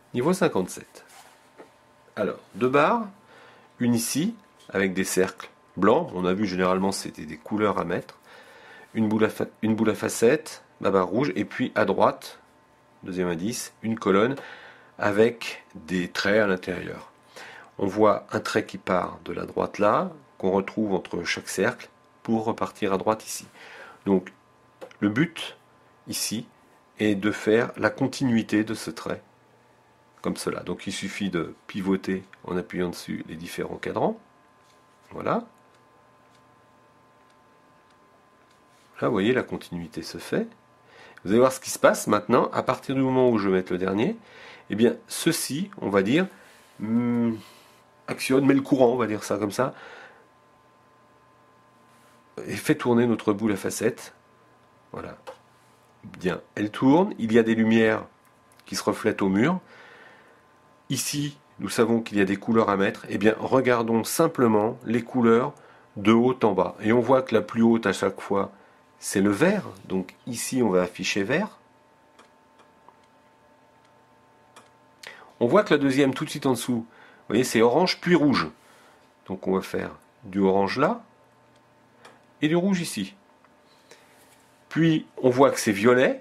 Niveau 57. Alors, deux barres, une ici, avec des cercles blancs. On a vu généralement c'était des couleurs à mettre. Une boule à facettes, ma barre rouge, et puis à droite, deuxième indice, une colonne avec des traits à l'intérieur. On voit un trait qui part de la droite là, qu'on retrouve entre chaque cercle, pour repartir à droite ici. Donc, le but, ici, est de faire la continuité de ce trait, comme cela. Donc, il suffit de pivoter en appuyant dessus les différents cadrans. Voilà. Là, vous voyez, la continuité se fait. Vous allez voir ce qui se passe maintenant, à partir du moment où je vais mettre le dernier. Eh bien, ceci, on va dire, actionne, met le courant, on va dire ça comme ça, et fait tourner notre boule à facettes. Voilà. Bien, elle tourne, il y a des lumières qui se reflètent au mur. Ici, nous savons qu'il y a des couleurs à mettre. Eh bien, regardons simplement les couleurs de haut en bas. Et on voit que la plus haute à chaque fois, c'est le vert. Donc ici, on va afficher vert. On voit que la deuxième, tout de suite en dessous, vous voyez, c'est orange puis rouge. Donc on va faire du orange là et du rouge ici. Puis on voit que c'est violet.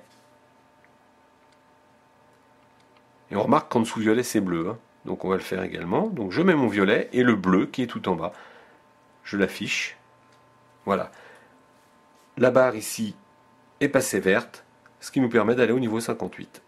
Et on remarque qu'en dessous violet, c'est bleu. Donc on va le faire également. Donc je mets mon violet et le bleu qui est tout en bas. Je l'affiche. Voilà. La barre ici est passée verte, ce qui nous permet d'aller au niveau 58.